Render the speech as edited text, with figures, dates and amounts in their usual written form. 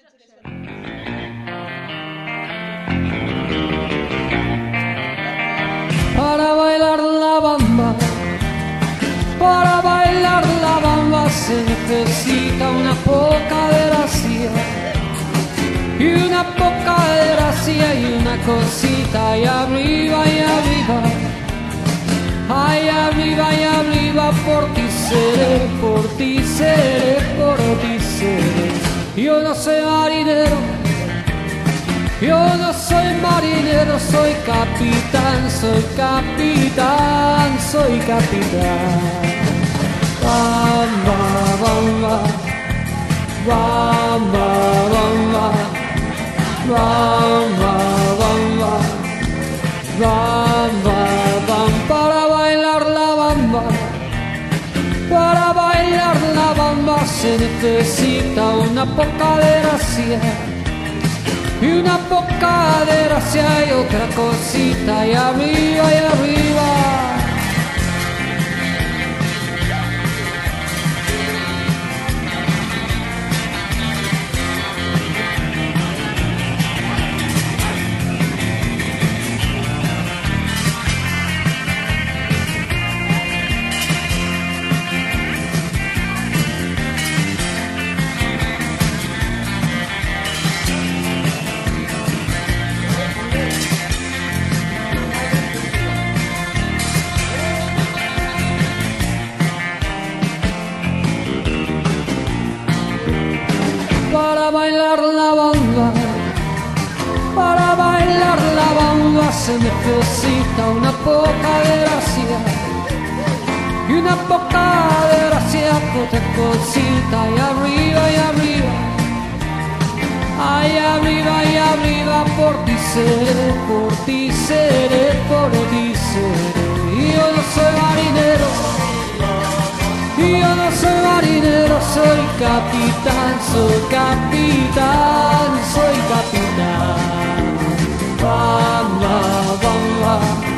Para bailar la bamba, para bailar la bamba se necesita una poca de gracia. Y una poca de gracia y una cosita y arriba y arriba. Ay, arriba y arriba, por ti seré, por ti seré, por ti seré. Yo no soy marinero, yo no soy marinero, soy capitán, soy capitán, soy capitán. Bamba, bamba, bamba, bamba, bamba, bamba, bamba, bamba. Para bailar la bamba, para bailar la bamba se necesita una poca de gracia. Y una poca de gracia y otra cosita y arriba y arriba. Para bailar la bamba, para bailar la bamba se necesita una poca de gracia. Y una poca de gracia, otra cosita y arriba y arriba. Ay, arriba y arriba, por ti seré, por ti seré, por ti seré. Y yo no soy marinero, y yo no soy marinero, soy capitán, soy capitán, soy capitán. Bamba, bamba.